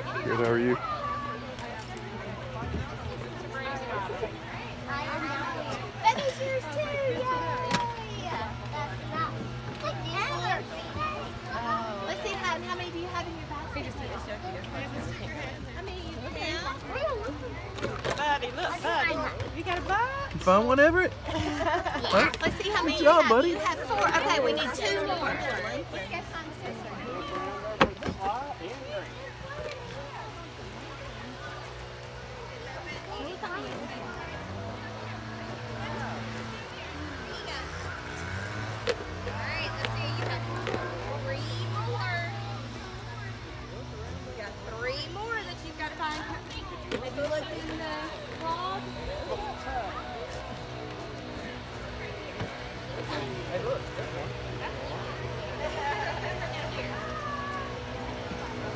Good, how are you? Betty's yours too! Yay! Let's see, how many do you have in your basket? How many you have? Buddy, look, buddy. You got a bite? You find one, Everett? Let's see how many Good job, you have. buddy. You have 4. Okay, we need 2 more.